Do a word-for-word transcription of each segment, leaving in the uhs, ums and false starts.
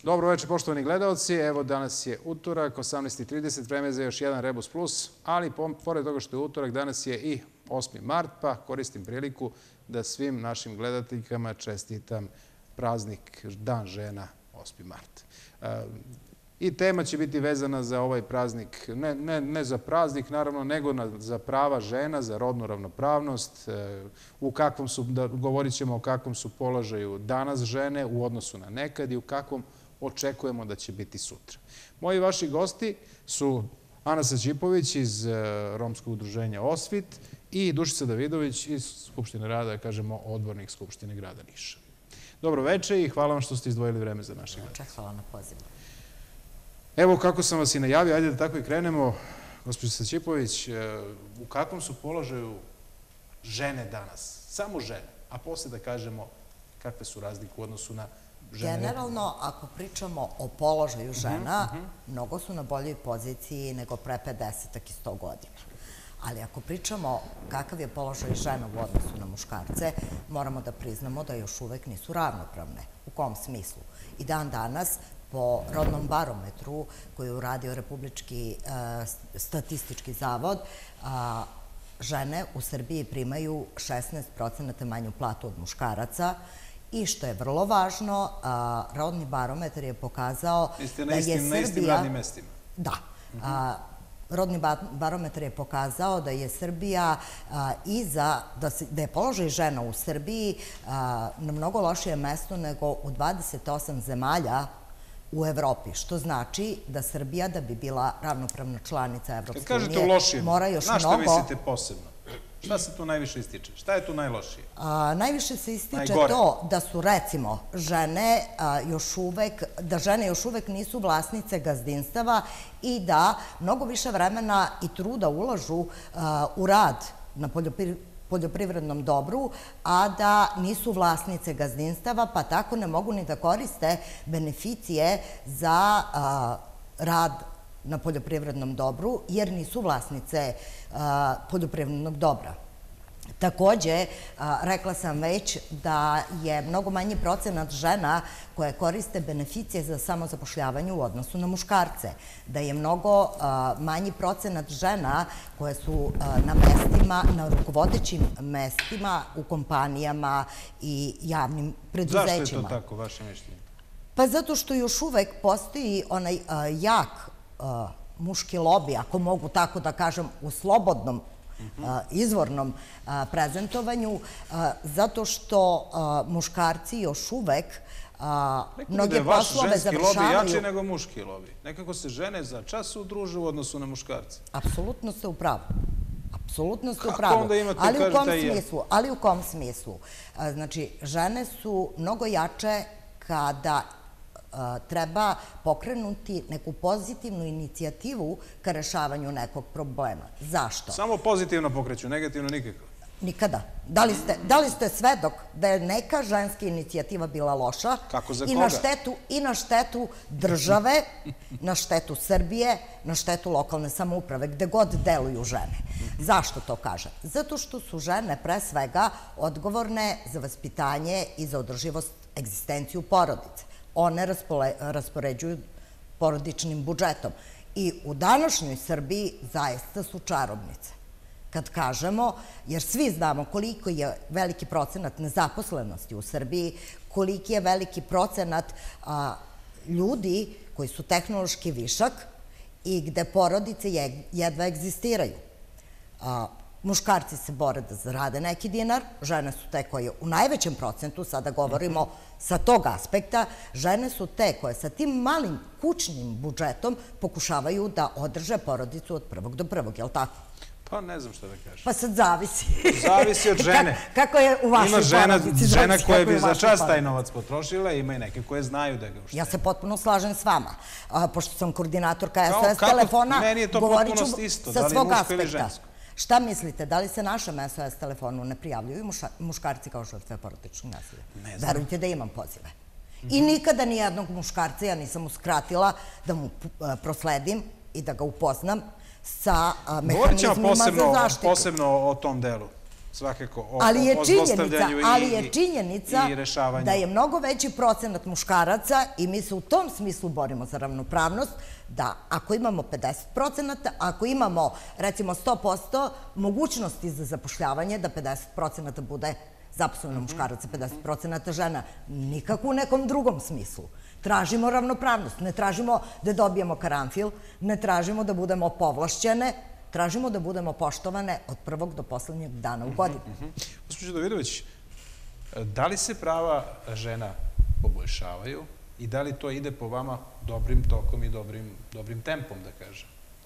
Dobro večer, poštovani gledalci. Evo, danas je utorak, osamnaest i trideset, vreme za još jedan Rebus Plus, ali pored toga što je utorak, danas je i osmi mart, pa koristim priliku da svim našim gledateljkama čestitam praznik Dan žena osmi mart. I tema će biti vezana za ovaj praznik, ne, ne, ne za praznik naravno, nego na, za prava žena, za rodnu ravnopravnost, u kakvom su, da govorit ćemo o kakvom su položaju danas žene u odnosu na nekad i u kakvom očekujemo da će biti sutra. Moji vaši gosti su Ana Saćipović iz Romskog udruženja Osvit i Dušica Davidović iz Skupštine grada, kažemo odbornik Skupštine grada Niša. Dobro večer i hvala vam što ste izdvojili vreme za naše gledalce. Hvala na pozivu. Evo kako sam vas i najavio, ajde da tako i krenemo. Gospođo Saćipović, u kakvom su položaju žene danas? Samo žene, a posle da kažemo kakve su razlike u odnosu na žene. Generalno, ako pričamo o položaju žena, mnogo su na boljoj poziciji nego pre pedesetak i sto godina. Ali ako pričamo kakav je položaj žena u odnosu na muškarce, moramo da priznamo da još uvek nisu ravnopravne. U kom smislu? I dan danas, po rodnom barometru koji je uradio Republički statistički zavod, žene u Srbiji primaju šesnaest procenata manju platu od muškaraca i što je vrlo važno, rodni barometar je pokazao da je Srbija... Na istim radnim mestima. Da. Rodni barometar je pokazao da je Srbija iza, da je položaj žena u Srbiji na mnogo lošije mesto nego u dvadeset osam zemalja u Evropi, što znači da Srbija, da bi bila ravnopravna članica Evropske unije, mora još mnogo... Na što mislite posebno? Šta se tu najviše ističe? Šta je tu najlošije? Najviše se ističe to da su, recimo, žene još uvek, da žene još uvek nisu vlasnice gazdinstava i da mnogo više vremena i truda ulažu u rad na poljoprivrednom dobru, a da nisu vlasnice gazdinstava, pa tako ne mogu ni da koriste beneficije za rad na poljoprivrednom dobru, jer nisu vlasnice poljoprivrednog dobra. Takođe, rekla sam već da je mnogo manji procenat žena koje koriste beneficije za samozapošljavanje u odnosu na muškarce. Da je mnogo manji procenat žena koje su na mestima, na rukovodećim mestima u kompanijama i javnim preduzećima. Zašto je to tako, vaše mišljenje? Pa zato što još uvek postoji onaj jak muški lobi, ako mogu tako da kažem, u slobodnom izvornom prezentovanju, zato što muškarci još uvek mnoge poslove završavaju... Nekako da je vaš ženski lobi jači nego muški lobi. Nekako se žene za čas udruže u odnosu na muškarce. Apsolutno ste u pravu. Apsolutno ste u pravu. Kako onda imate, kažete i je? Ali u kom smislu? Znači, žene su mnogo jače kada treba pokrenuti neku pozitivnu inicijativu ka rešavanju nekog problema. Zašto? Samo pozitivno pokreću, negativno nikako. Nikada. Da li ste svedok da je neka ženska inicijativa bila loša? Kako za koga? I na štetu države, na štetu Srbije, na štetu lokalne samouprave, gde god deluju žene. Zašto to kažem? Zato što su žene pre svega odgovorne za vaspitanje i za održivost egzistenciju porodice. One raspoređuju porodičnim budžetom. I u današnjoj Srbiji zaista su čarobnice. Kad kažemo, jer svi znamo koliko je veliki procenat nezaposlenosti u Srbiji, koliki je veliki procenat ljudi koji su tehnološki višak i gde porodice jedva egzistiraju. Muškarci se bore da zarade neki dinar, žene su te koje u najvećem procentu, sada govorimo sa tog aspekta, žene su te koje sa tim malim kućnim budžetom pokušavaju da održe porodicu od prvog do prvog, je li tako? Pa ne znam što da kažem. Pa sad zavisi. Zavisi od žene. Kako je u vašoj porodici? Ima žena koja bi za čas taj novac potrošila, ima i neke koje znaju da ga uštede. Ja se potpuno slažem s vama. Pošto sam koordinatorka S O S telefona, govorit ću sa svog aspekta. Šta mislite, da li se našem S O S telefonu ne prijavljuju muškarci kao žrtve porodičnog nasilja? Ne znam. Verujte da imam pozive. I nikada nijednog muškarca ja nisam uskratila da mu prosledim i da ga upoznam sa mehanizmima za zaštitu. Posebno o tom delu. svakako o ali o je činjenica, zlostavljanju ali i je činjenica i rešavanju. da je mnogo veći procenat muškaraca i mi se u tom smislu borimo za ravnopravnost, da ako imamo pedeset procenata, ako imamo recimo sto posto mogućnosti za zapošljavanje, da pedeset procenata bude zaposleno muškaraca, pedeset procenata žena, nikako u nekom drugom smislu. Tražimo ravnopravnost, ne tražimo da dobijemo karanfil, ne tražimo da budemo povlašćene, tražimo da budemo poštovane od prvog do poslednjeg dana u godini. Gospođo Davidović, da li se prava žena poboljšavaju i da li to ide po vama dobrim tokom i dobrim tempom, da kažem?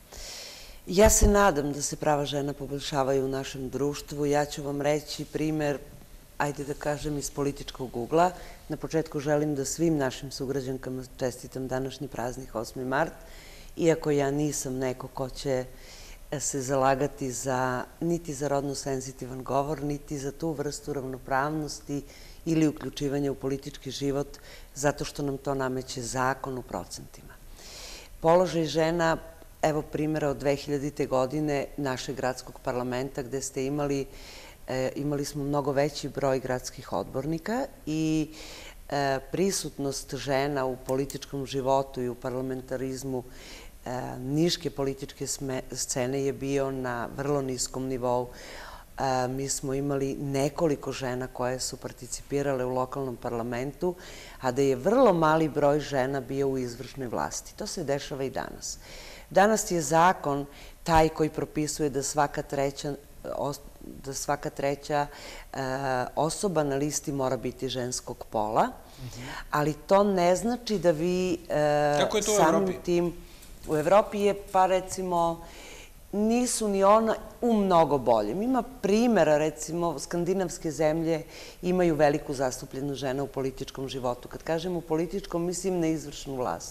Ja se nadam da se prava žena poboljšavaju u našem društvu. Ja ću vam reći primer, ajde da kažem, iz političkog ugla. Na početku želim da svim našim sugrađankama čestitam današnji praznik osmi mart, iako ja nisam neko ko će se zalagati za, niti za rodno senzitivan govor, niti za tu vrstu ravnopravnosti ili uključivanja u politički život, zato što nam to nameće zakon u procentima. Položaj žena, evo primjera od dve hiljadite. godine našeg gradskog parlamenta, gde ste imali, imali smo mnogo veći broj gradskih odbornika i prisutnost žena u političkom životu i u parlamentarizmu niške političke scene je bio na vrlo niskom nivou. Mi smo imali nekoliko žena koje su participirale u lokalnom parlamentu, a da je vrlo mali broj žena bio u izvršnoj vlasti. To se dešava i danas. Danas je zakon taj koji propisuje da svaka treća da svaka treća osoba na listi mora biti ženskog pola, ali to ne znači da vi samim tim... U Evropi je, pa recimo, nisu ni ona u mnogo boljem. Ima primjera, recimo, skandinavske zemlje imaju veliku zastupljenost žena u političkom životu. Kad kažem u političkom, mislim na izvršnu vlast.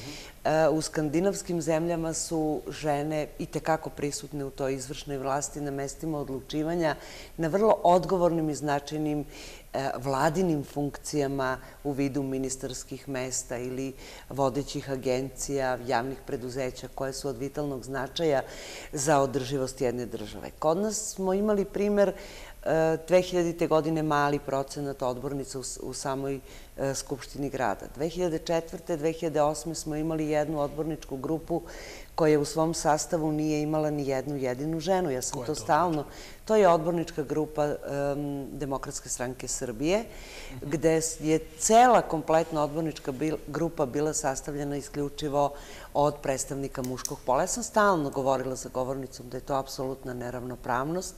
U skandinavskim zemljama su žene i tekako prisutne u toj izvršnoj vlasti na mestima odlučivanja, na vrlo odgovornim i značajnim vladinim funkcijama u vidu ministarskih mesta ili vodećih agencija, javnih preduzeća koje su od vitalnog značaja za održivost jedne države. Kod nas smo imali primer dve hiljadite. godine mali procenat odbornica u samoj Skupštini grada. dve hiljade četvrte. dve hiljade osme. smo imali jednu odborničku grupu koja u svom sastavu nije imala ni jednu jedinu ženu. Ja sam to stalno... To je odbornička grupa Demokratske stranke Srbije, gde je cela kompletna odbornička grupa bila sastavljena isključivo od predstavnika muškog pola. Ja sam stalno govorila za govornicom da je to apsolutna neravnopravnost.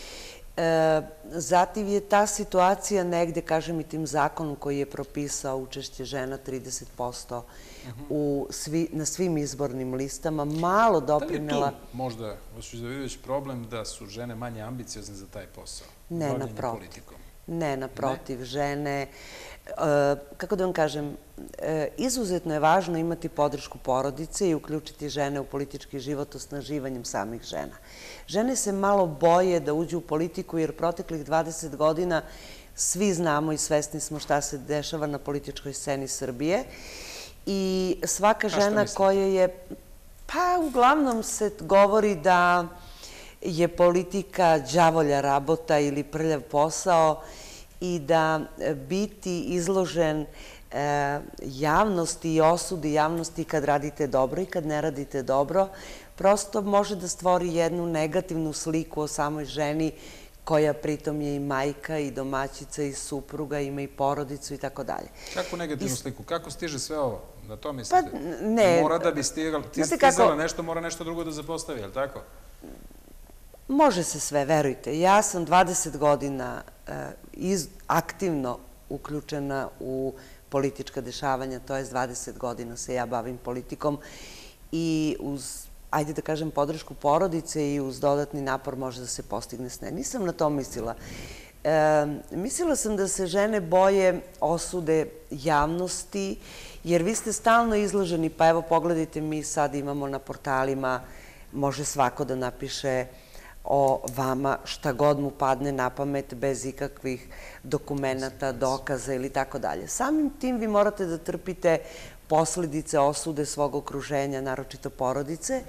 Zatim je ta situacija negde, kažem i tim zakonom koji je propisao učešće žena trideset posto na svim izbornim listama, malo doprinela... Da li je tu možda, gospođo Davidović, problem da su žene manje ambiciozne za taj posao? Ne, naprotiv. Ne, naprotiv. Žene, kako da vam kažem, izuzetno je važno imati podršku porodice i uključiti žene u politički život osnaživanjem samih žena. Žene se malo boje da uđu u politiku jer proteklih dvadeset godina svi znamo i svesni smo šta se dešava na političkoj sceni Srbije i svaka žena koja je, pa uglavnom se govori da je politika đavolja rabota ili prljav posao i da biti izložen javnosti i osudi javnosti kad radite dobro i kad ne radite dobro, prosto može da stvori jednu negativnu sliku o samoj ženi koja pritom je i majka i domaćica i supruga, ima i porodicu i tako dalje. Kako negativnu sliku? Kako stiže sve ovo? Na to mislite? Ne. Mora da bi stizala nešto, mora nešto drugo da zapostavi, je li tako? Može se sve, verujte. Ja sam dvadeset godina aktivno uključena u politička dešavanja, to je dvadeset godina se ja bavim politikom i uz, ajde da kažem, podršku porodice i uz dodatni napor može da se postigne sve. Nisam na to mislila. Mislila sam da se žene boje osude javnosti, jer vi ste stalno izloženi, pa evo pogledajte, mi sad imamo na portalima, može svako da napiše o vama šta god mu padne na pamet bez ikakvih dokumenata, dokaza ili tako dalje. Samim tim vi morate da trpite posledice osude svog okruženja, naročito porodice,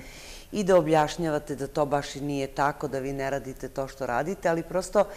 i da objašnjavate da to baš i nije tako, da vi ne radite to što radite, ali prosto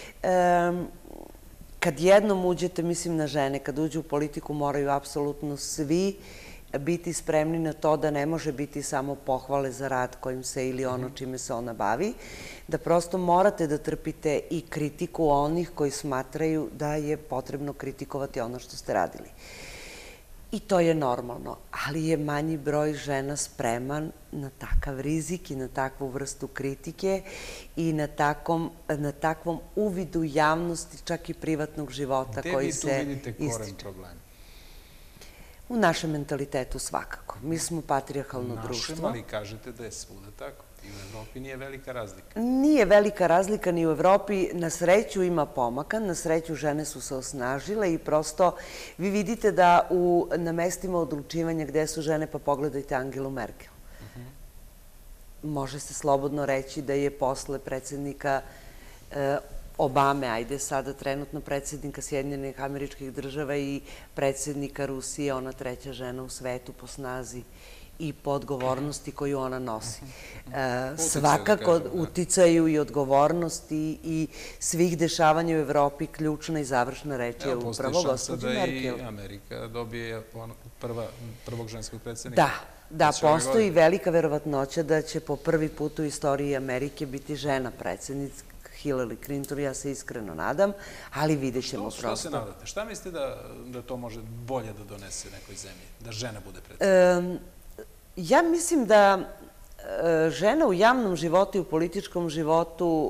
kad jednom uđete, mislim na žene, kad uđu u politiku moraju apsolutno svi biti spremni na to da ne može biti samo pohvale za rad kojim se ili ono čime se ona bavi, da prosto morate da trpite i kritiku onih koji smatraju da je potrebno kritikovati ono što ste radili. I to je normalno, ali je manji broj žena spreman na takav rizik i na takvu vrstu kritike i na takvom uvidu javnosti, čak i privatnog života koji se ističe. Gde vi tu vidite koren problema? U našem mentalitetu svakako. Mi smo patrijarhalno društvo. Našem, ali kažete da je svuda tako. I u Evropi nije velika razlika. Nije velika razlika ni u Evropi. Na sreću ima pomaka, na sreću žene su se osnažile i prosto vi vidite da na mestima odlučivanja gde su žene, pa pogledajte Angelu Merkel. Može se slobodno reći da je posle predsjednika Obame, ajde sada trenutno predsjednika Sjedinjenih Američkih Država i predsjednika Rusije, ona treća žena u svetu po snazi i po odgovornosti koju ona nosi. Svakako uticaju i odgovornosti i svih dešavanja u Evropi ključna i završna reč je upravo gospođa Merkel. Postoji šansa da i Amerika dobije prvog ženskog predsjednika? Da, da, postoji velika verovatnoća da će po prvi put u istoriji Amerike biti žena predsjednica Hillary Clinton, ja se iskreno nadam, ali vidjet ćemo prosto. Što se nadate? Šta mislite da to može bolje da donese nekoj zemlji? Da žena bude predsjednica? Ja mislim da žena u javnom životu i u političkom životu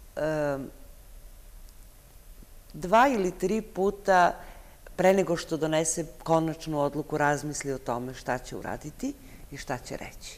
dva ili tri puta pre nego što donese konačnu odluku razmisli o tome šta će uraditi i šta će reći.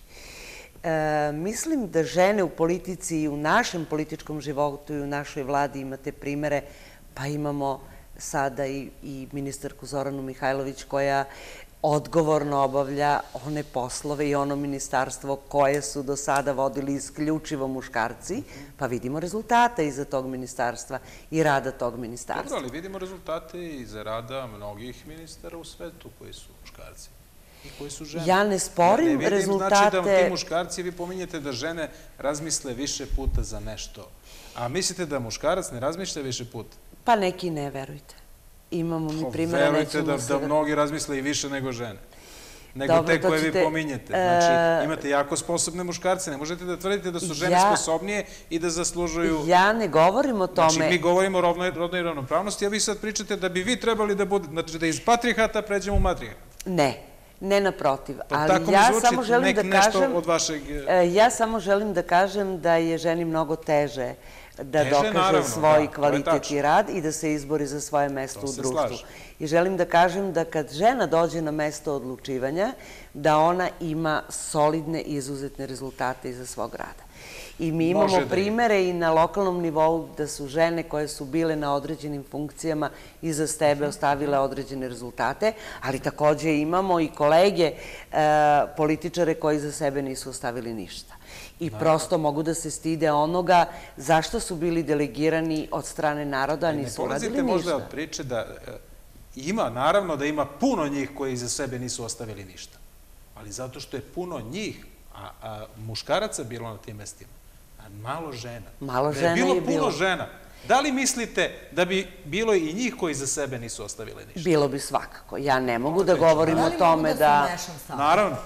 Mislim da žene u politici i u našem političkom životu i u našoj vladi imate primere, pa imamo sada i ministarku Zoranu Mihajlović koja odgovorno obavlja one poslove i ono ministarstvo koje su do sada vodili isključivo muškarci, pa vidimo rezultate iza tog ministarstva i rada tog ministarstva. Dobro, ali vidimo rezultate iza rada mnogih ministara u svetu koji su muškarci. Ja ne sporim rezultate... Znači da ti muškarci, vi pominjete da žene razmisle više puta za nešto. A mislite da muškarac ne razmišlja više puta? Pa neki ne, verujte. Imamo mi primjera, nećemo se... Verujte da mnogi razmisle i više nego žene. Nego te koje vi pominjete. Znači, imate jako sposobne muškarce. Ne možete da tvrdite da su žene sposobnije i da zaslužuju... Ja ne govorim o tome... Znači, mi govorimo o rodnoj ravnopravnosti, a vi sad pričate da bi vi trebali da bude... Znači, da iz patrijarhata pređemo u matrijarhat. Ne. Ne naprotiv, ali ja samo želim da kažem ja samo želim da kažem da je ženi mnogo teže da dokaže svoj kvalitet i rad i da se izbori za svoje mesto u društvu. I želim da kažem da kad žena dođe na mesto odlučivanja, da ona ima solidne i izuzetne rezultate iza svog rada. I mi imamo primere i na lokalnom nivou da su žene koje su bile na određenim funkcijama iza sebe ostavile određene rezultate, ali takođe imamo i kolege političare koji iza sebe nisu ostavili ništa. I prosto mogu da se stide onoga zašto su bili delegirani od strane naroda, a nisu uradili ništa. Ne polazite možda od priče da ima, naravno da ima puno njih koji iza sebe nisu ostavili ništa, ali zato što je puno njih, a muškaraca bilo na tim mestima, a malo žena. Malo žena je bilo. Da je bilo puno žena. Da li mislite da bi bilo i njih koji za sebe nisu ostavili ništa? Bilo bi svakako. Ja ne mogu da govorim o tome da... Da li mogu da se umešam sad? Naravno.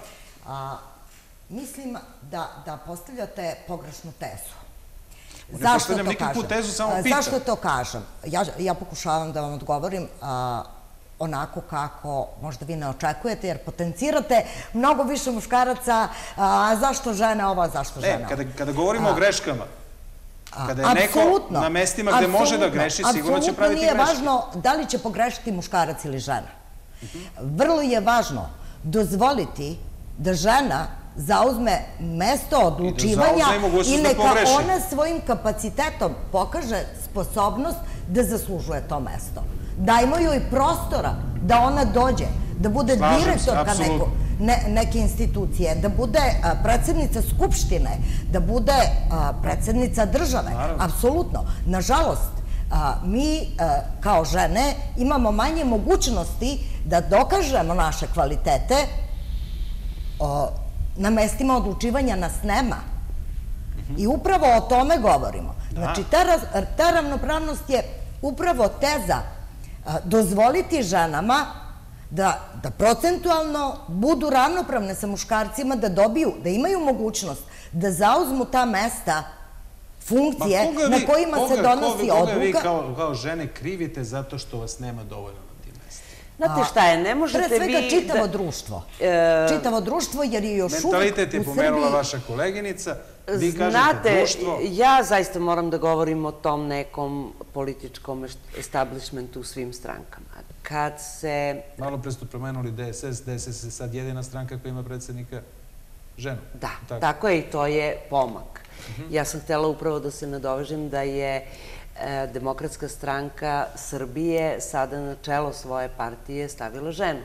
Mislim da postavljate pogrešnu tezu. Ne postavljam nikakvu tezu, samo pitam. Zašto to kažem? Ja pokušavam da vam odgovorim onako kako možda vi ne očekujete, jer potencirate mnogo više muškaraca, a zašto žena ova, zašto žena ova? Ne, kada govorimo o greškama, kada je neko na mestima gde može da greši, sigurno će praviti greške. Apsolutno nije važno da li će pogrešiti muškarac ili žena. Vrlo je važno dozvoliti da žena zauzme mesto odlučivanja i neka ona svojim kapacitetom pokaže sposobnost da zaslužuje to mesto. Dajmo joj prostora da ona dođe, da bude direktorka neke institucije, da bude predsjednica Skupštine, da bude predsjednica države. Apsolutno. Nažalost, mi kao žene imamo manje mogućnosti da dokažemo naše kvalitete Na mestima odlučivanja nas nema. I upravo o tome govorimo. Znači, ta ravnopravnost je upravo teza dozvoliti ženama da procentualno budu ravnopravne sa muškarcima, da dobiju, da imaju mogućnost da zauzmu ta mesta, funkcije na kojima se donosi odluka. Koga vi kao žene krivite zato što vas nema dovoljno na tim mestima? Znate šta je, ne možete vi... Pre svega čitavo društvo. Čitavo društvo jer je još uvijek u Srbiji... Mentalitet je pomenula vaša koleginica. Vi kažete društvo... Znate, ja zaista moram da govorim o tom nekom političkom establishmentu u svim strankama. Kad se... Malo pre ste promenuli D S S, D S S je sad jedina stranka koja ima predsjednika ženu. Da, tako je i to je pomak. Ja sam htjela upravo da se nadovežem da je Demokratska stranka Srbije sada na čelo svoje partije stavila ženu.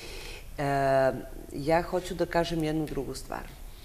Ja hoću da kažem jednu drugu stvar.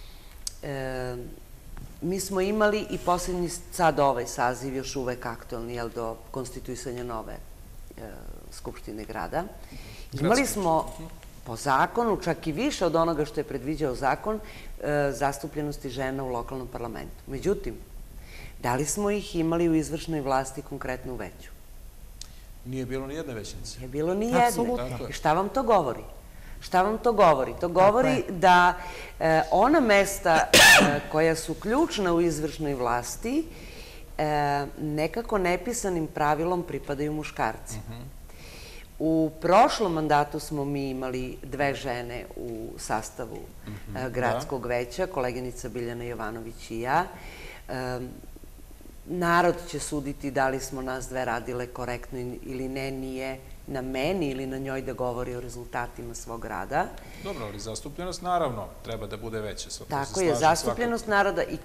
Mi smo imali i posljednji, sad ovaj saziv još uvek aktualni, jel, do konstituisanja nove Skupštine grada. Imali smo po zakonu, čak i više od onoga što je predviđao zakon, zastupljenosti žena u lokalnom parlamentu. Međutim, da li smo ih imali u izvršnoj vlasti konkretno veću? Nije bilo ni jedne većnice. Nije bilo ni jedne. I šta vam to govori? Šta vam to govori? To govori da ona mesta koja su ključna u izvršnoj vlasti nekako nepisanim pravilom pripadaju muškarci. U prošlom mandatu smo mi imali dve žene u sastavu gradskog veća, koleginica Biljana Jovanović i ja. Narod će suditi da li smo nas dve radile korektno ili ne, nije na meni ili na njoj da govori o rezultatima svog rada. Dobro, ali zastupljenost naravno treba da bude veća. Tako je, zastupljenost naroda i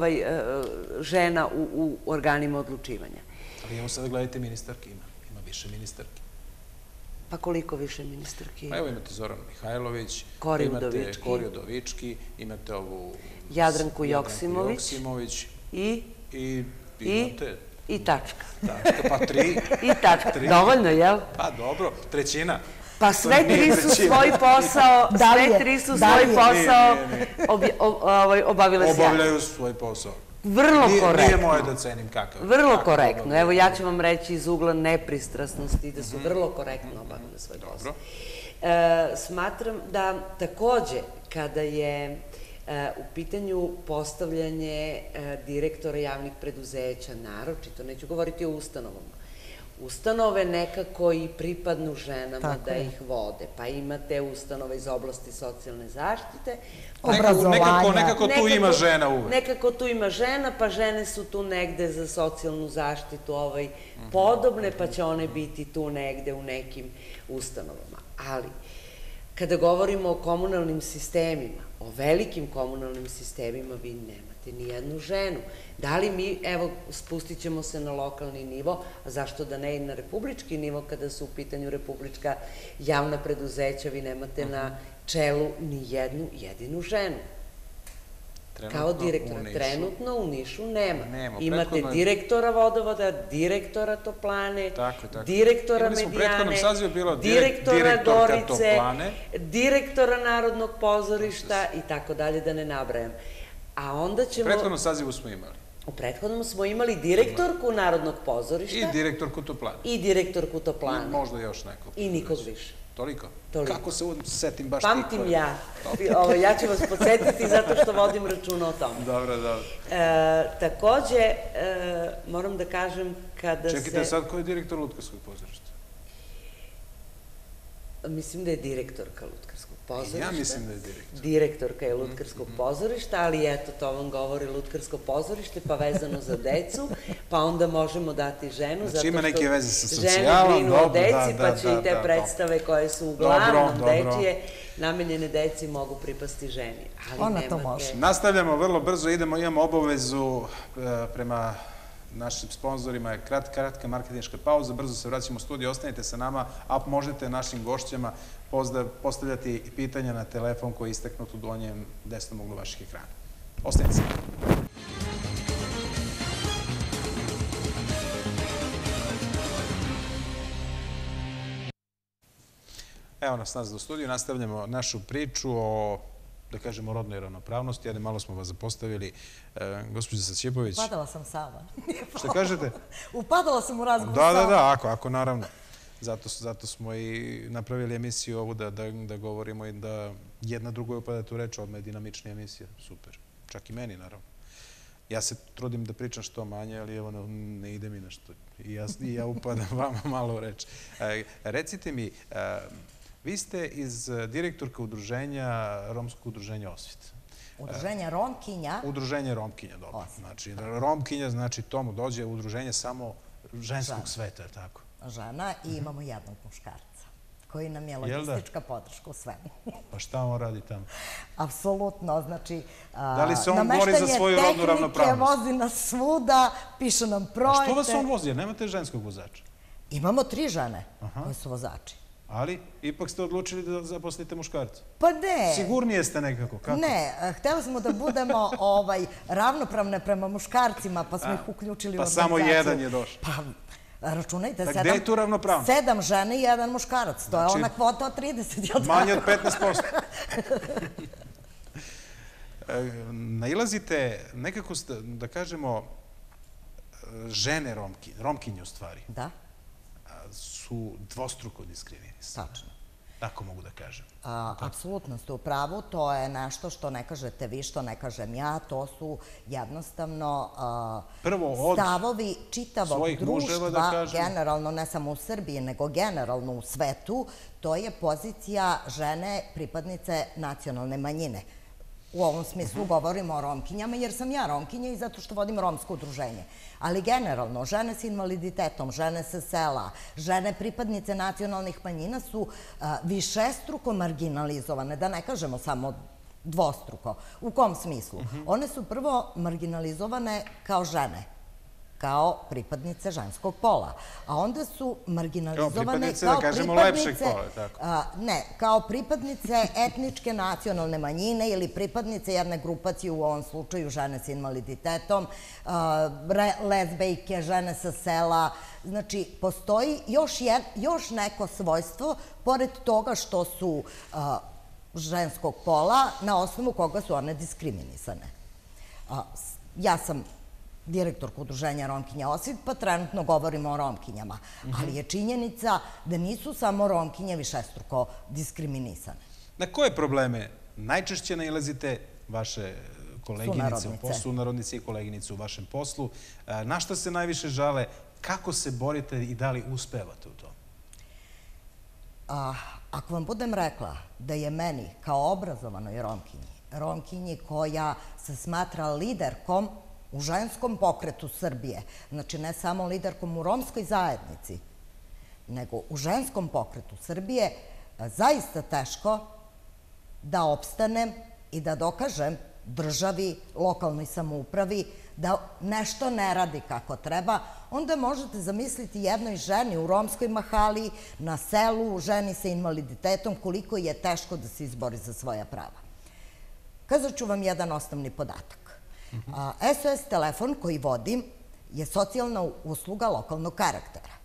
žena u organima odlučivanja. Ali evo sada gledajte ministarke, ima više ministarke. Pa koliko više ministarki? Pa evo imate Zoranu Mihajlović, imate Kori Udovički, imate ovu... Jadranku Joksimović. I? I imate... I tačka. Tačka, pa tri. I tačka. Dovoljno, jel? Pa dobro, trećina. Pa sve tri su svoj posao, sve tri su svoj posao obavile sjajno. Obavljaju svoj posao. Vrlo korektno. Nije moje da cenim kakav. Vrlo korektno. Evo, ja ću vam reći iz ugla nepristrasnosti da su vrlo korektno obavile svoj posao. Smatram da takođe, kada je u pitanju postavljanje direktora javnih preduzeća, naročito, neću govoriti o ustanovama, ustanove nekako i pripadnu ženama da ih vode. Pa imate ustanove iz oblasti socijalne zaštite. Obrazovanja. Nekako tu ima žena uvek. Nekako tu ima žena, pa žene su tu negde za socijalnu zaštitu podobne, pa će one biti tu negde u nekim ustanovama. Ali, kada govorimo o komunalnim sistemima, o velikim komunalnim sistemima, vi nemate ni jednu ženu. Da li mi, evo, spustit ćemo se na lokalni nivo, a zašto da ne i na republički nivo, kada su u pitanju republička javna preduzeća, vi nemate na čelu ni jednu jedinu ženu. Kao direktora. Trenutno u Nišu nema. Imate direktora vodovoda, direktora toplane, direktora medijane, direktora Gorice, direktora Narodnog pozorišta i tako dalje, da ne nabrajam. A onda ćemo... U prethodnom sazivu smo imali. U prethodnom smo imali direktorku Narodnog pozorišta. I direktorku toplane. I direktorku toplane. Možda još neko. I nikog više. Toliko? Kako se setim baš ti? Pamtim ja. Ja ću vas podsjetiti zato što vodim računa o tome. Dobro, dobro. Takođe, moram da kažem kada se... Čekajte sad, ko je direktor Lutkarskog pozorišta? Mislim da je direktorka Lutkarskog pozorišta. Ja mislim da je direktor. Direktorka je Lutkarskog pozorišta, ali eto, to vam govori Lutkarsko pozorište, pa vezano za decu, pa onda možemo dati ženu, zato što žene brinu o deci, pa će i te predstave koje su uglavnom dečije, namenjene deci mogu pripasti ženi. Ona to može. Nastavljamo vrlo brzo, idemo, imamo obavezu prema našim sponsorima, je kratka marketinška pauza, brzo se vraćamo u studiju, ostanite sa nama, a možete našim gošćama postavljati pitanja na telefon koji je istaknut u donjem desnom uglu vaših ekrana. Ostanite sa nama. Evo nas nazad u studiju, nastavljamo našu priču o da kažemo, rodnoj ravnopravnosti. Ajde, malo smo vas zapostavili. Gospođa Saćepović. Upadala sam sama. Šta kažete? Upadala sam u razgovor sama. Da, sama. da, da, ako, ako naravno. Zato, zato smo i napravili emisiju ovu da, da, da govorimo i da jedna drugoj upadate u reč, odmah je dinamična emisija. Super. Čak i meni, naravno. Ja se trudim da pričam što manje, ali evo ne ide mi nešto. I ja, i ja upadam vama malo u reč. E, recite mi, e, vi ste iz direktorka udruženja, Romskog udruženja Osvit. Udruženja Romkinja. Udruženje Romkinja, dobro. Znači, Romkinja, znači tomu dođe udruženje samo ženskog sveta, je tako? Žena i imamo jednog muškarca koji nam je logistička podrška u svemu. Pa šta on radi tamo? Apsolutno, znači... Da li se on bori za svoju rodnu ravnopravnost? Nameštanje tehnike, vozi nas svuda, piše nam projekte. A što vas on vozi? Jer nemate ženskog vozača? Imamo tri žene koje su vozači. Ali, ipak ste odlučili da zaposlite muškarca? Pa ne. Sigurnije ste nekako, kako? Ne, hteli smo da budemo ravnopravne prema muškarcima, pa smo ih uključili u organizaciju. Pa samo jedan je došao. Pa, računajte, gde je tu ravnopravno? Sedam žene i jedan muškarac. To je ona kvota od trideset. Manje od petnaest posto. Nailazite nekako, da kažemo, žene Romkinje u stvari. Da. Su dvostruko diskriminisane. Tačno. Tako mogu da kažem. Apsolutno ste u pravu. To je nešto što ne kažete vi, što ne kažem ja. To su jednostavno stavovi čitavog društva, generalno ne samo u Srbiji, nego generalno u svetu. To je pozicija žene pripadnice nacionalne manjine. U ovom smislu govorimo o Romkinjama, jer sam ja Romkinja i zato što vodim romsko udruženje. Ali generalno, žene s invaliditetom, žene sa sela, žene pripadnice nacionalnih manjina su višestruko marginalizovane, da ne kažemo samo dvostruko. U kom smislu? One su prvo marginalizovane kao žene, kao pripadnice ženskog pola. A onda su marginalizovane kao pripadnice... Ne, kao pripadnice etničke nacionalne manjine ili pripadnice jedne grupacije, u ovom slučaju žene s invaliditetom, lezbejke, žene sa sela. Znači, postoji još neko svojstvo, pored toga što su ženskog pola, na osnovu koga su one diskriminisane. Ja sam direktorka udruženja Romkinja Osvit, pa trenutno govorimo o Romkinjama. Ali je činjenica da nisu samo Romkinje višestruko diskriminisane. Na koje probleme najčešće nailazite vaše koleginice u poslu, sunarodnice i koleginice u vašem poslu? Na šta se najviše žale? Kako se borite i da li uspevate u tom? Ako vam budem rekla da je meni kao obrazovanoj Romkinji, Romkinji koja se smatra liderkom u ženskom pokretu Srbije, znači ne samo liderkom u romskoj zajednici, nego u ženskom pokretu Srbije, zaista teško da opstanem i da dokažem državi, lokalnoj samoupravi, da nešto ne radi kako treba, onda možete zamisliti jednoj ženi u romskoj mahali, na selu, ženi sa invaliditetom, koliko je teško da se izbori za svoja prava. Kazat ću vam jedan osnovni podatak. S O S telefon koji vodim je socijalna usluga lokalnog karaktera.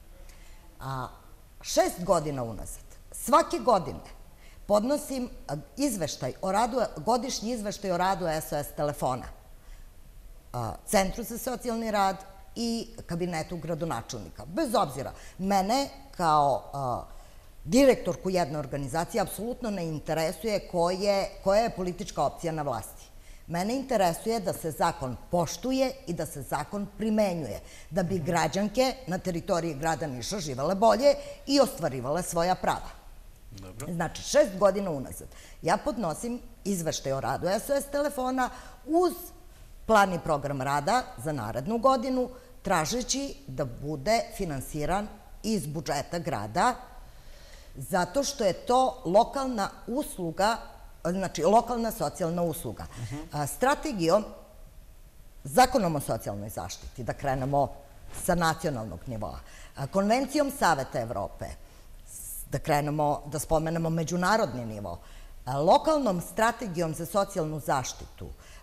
Šest godina unazad, svake godine podnosim godišnji izveštaj o radu S O S telefona Centru za socijalni rad i kabinetu gradonačelnika. Bez obzira, mene kao direktorku jedne organizacije apsolutno ne interesuje koja je politička opcija na vlasti. Mene interesuje da se zakon poštuje i da se zakon primenjuje, da bi građanke na teritoriji grada Niša živele bolje i ostvarivale svoja prava. Znači, šest godina unazad. Ja podnosim izveštaj o radu S O S telefona uz plan i program rada za narednu godinu, tražeći da bude finansiran iz budžeta grada, zato što je to lokalna usluga, znači lokalna socijalna usluga. Strategijom, zakonom o socijalnoj zaštiti, da krenemo sa nacionalnog nivoa, konvencijom Saveta Evrope, da krenemo, da spomenemo međunarodni nivo, lokalnom strategijom za socijalnu zaštitu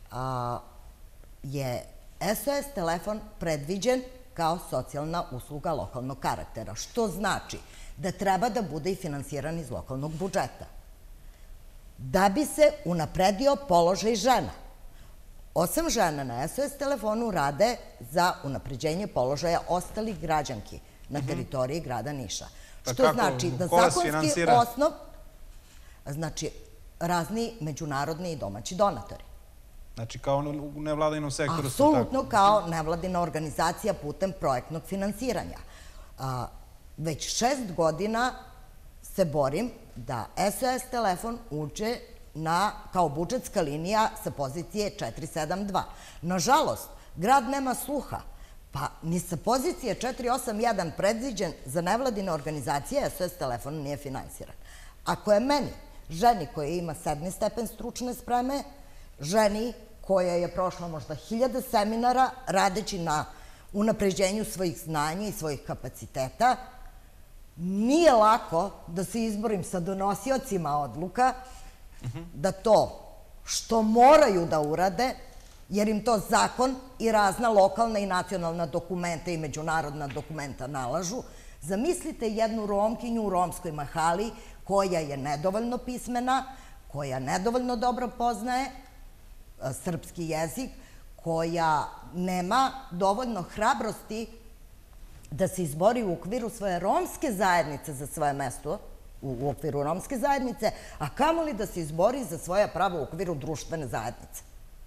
je S O S telefon predviđen kao socijalna usluga lokalnog karaktera, što znači da treba da bude i finansiran iz lokalnog budžeta. da bi se unapredio položaj žena. Osam žena na S O S telefonu rade za unapređenje položaja ostalih građanki na teritoriji grada Niša. Što znači da zakonski osnov, znači razni međunarodni i domaći donatori. Znači kao u nevladinom sektoru? Apsolutno kao nevladina organizacija putem projektnog finansiranja. Već šest godina se borim da S O S telefon uđe kao budžetska linija sa pozicije četiri sedam dva. Nažalost, grad nema sluha, pa ni sa pozicije četiri osam jedan predviđen za nevladine organizacije S O S telefon nije finansiran. Ako je meni, ženi koja ima sedmi stepen stručne spreme, ženi koja je prošla možda hiljade seminara radeći na unapređenju svojih znanja i svojih kapaciteta, nije lako da se izborim sa donosiocima odluka da to što moraju da urade, jer im to zakon i razna lokalna i nacionalna dokumenta i međunarodna dokumenta nalažu. Zamislite jednu Romkinju u romskoj mahali koja je nedovoljno pismena, koja nedovoljno dobro poznaje srpski jezik, koja nema dovoljno hrabrosti da se izbori u okviru svoje romske zajednice za svoje mesto, u okviru romske zajednice, a kamoli da se izbori za svoja prava u okviru društvene zajednice.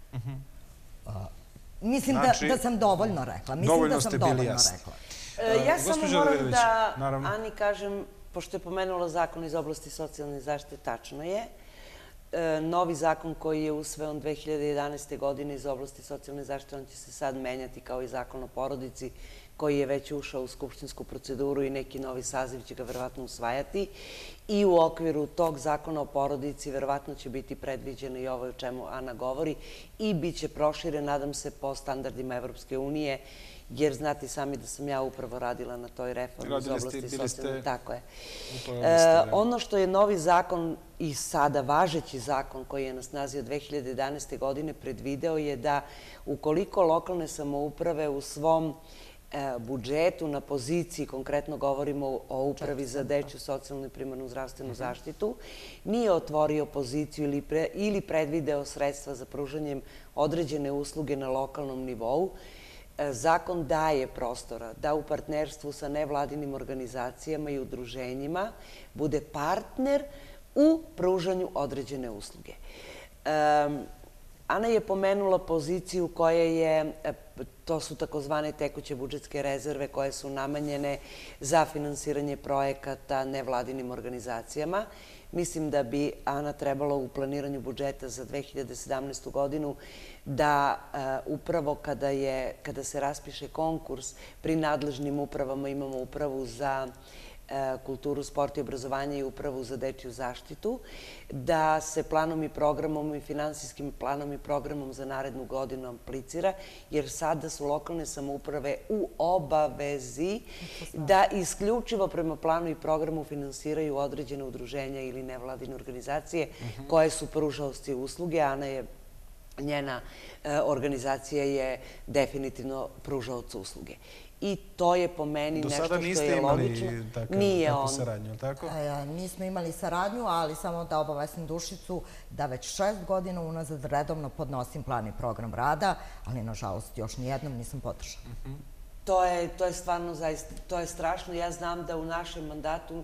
Mislim da sam dovoljno rekla. Mislim da sam dovoljno rekla. Ja samo moram da Ani kažem, pošto je pomenula zakon iz oblasti socijalne zaštite, tačno je. Novi zakon koji je usvojen dve hiljade jedanaeste. godine iz oblasti socijalne zaštite, on će se sad menjati kao i zakon o porodici, koji je već ušao u skupštinsku proceduru i neki novi saziv će ga verovatno usvajati. I u okviru tog zakona o porodici verovatno će biti predviđeno i ovo o čemu Ana govori i bit će proširen, nadam se, po standardima Evropske unije, jer znate sami da sam ja upravo radila na toj reformi iz oblasti socijalne. Tako je. Ono što je novi zakon i sada važeći zakon koji je na snazi od dve hiljade jedanaeste. godine predvideo je da ukoliko lokalne samouprave u svom budžetu na poziciji, konkretno govorimo o Upravi za dečju, socijalnu i primarnu zdravstvenu zaštitu, nije otvorio poziciju ili predvideo sredstva za pružanjem određene usluge na lokalnom nivou, zakon daje prostora da u partnerstvu sa nevladinim organizacijama i udruženjima bude partner u pružanju određene usluge. Ana je pomenula poziciju koja je, to su takozvane tekuće budžetske rezerve koje su namenjene za finansiranje projekata nevladinim organizacijama. Mislim da bi Ana trebalo u planiranju budžeta za dve hiljade sedamnaestu. godinu da upravo kada se raspiše konkurs pri nadležnim upravama, imamo upravu za kulturu, sport i obrazovanje i upravu za dečju zaštitu, da se planom i programom i finansijskim planom i programom za narednu godinu aplicira, jer sada su lokalne samouprave u obavezi da isključivo prema planu i programu finansiraju određene udruženja ili nevladine organizacije koje su pružaoci usluge. Ana je, njena organizacija je definitivno pružaoc usluge. I to je po meni nešto što je logično. Do sada niste imali takvu saradnju, tako? Nismo imali saradnju, ali samo da obavestim Dušicu da već šest godina unazad redovno podnosim plan i program rada, ali nažalost još nijednom nisam podržala. To je stvarno zaista, to je strašno. Ja znam da u našem mandatu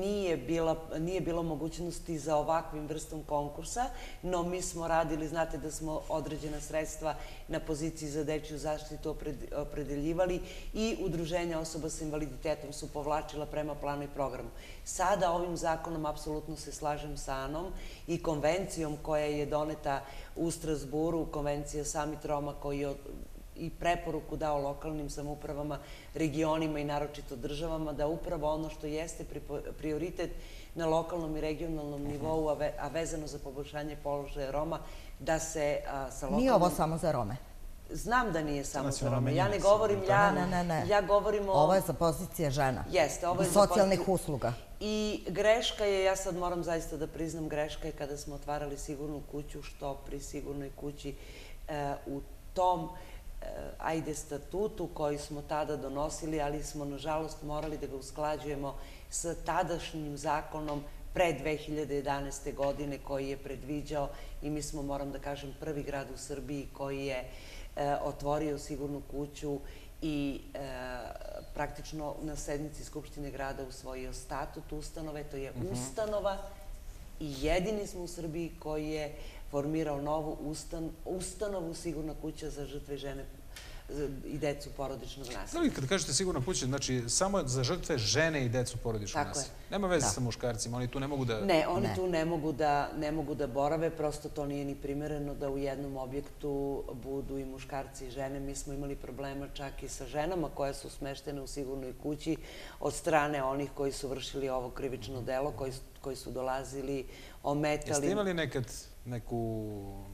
nije bilo mogućnosti za ovakvim vrstom konkursa, no mi smo radili, znate da smo određena sredstva na poziciji za dečju zaštitu opredeljivali i udruženja osoba sa invaliditetom su povlačila prema planu i programu. Sada ovim zakonom apsolutno se slažem sa Anom i konvencijom koja je doneta u Strazburu, konvencija Samit Roma koji je i preporuku dao lokalnim samoupravama, regionima i naročito državama, da upravo ono što jeste prioritet na lokalnom i regionalnom nivou, a vezano za poboljšanje položaja Roma, da se sa lokalnim... Nije ovo samo za Rome. Znam da nije samo za Rome. Ja ne govorim, ja govorim o... Ovo je za pozicije žena. Jeste, ovo je za socijalnih usluga. I greška je, ja sad moram zaista da priznam, greška je kada smo otvarali sigurnu kuću, što pri sigurnoj kući u tom ajde statutu koji smo tada donosili, ali smo nažalost morali da ga usklađujemo sa tadašnjim zakonom pre dve hiljade jedanaeste. godine koji je predviđao i mi smo, moram da kažem, prvi grad u Srbiji koji je otvorio sigurnu kuću i praktično na sednici Skupštine grada usvojio statut ustanove. To je ustanova i jedini smo u Srbiji koji je formirao novu ustanovu Sigurna kuća za žrtve žene i decu porodičnog nasilja. Da, kad kažete sigurna kuća, znači samo za žrtve žene i decu porodičnog nasilja. Nema veze sa muškarcima, oni tu ne mogu da... Ne, oni tu ne mogu da borave, prosto to nije ni primereno da u jednom objektu budu i muškarci i žene. Mi smo imali problema čak i sa ženama koje su smeštene u sigurnoj kući od strane onih koji su vršili ovo krivično delo, koji su dolazili, ometali... Jeste imali nekad neku...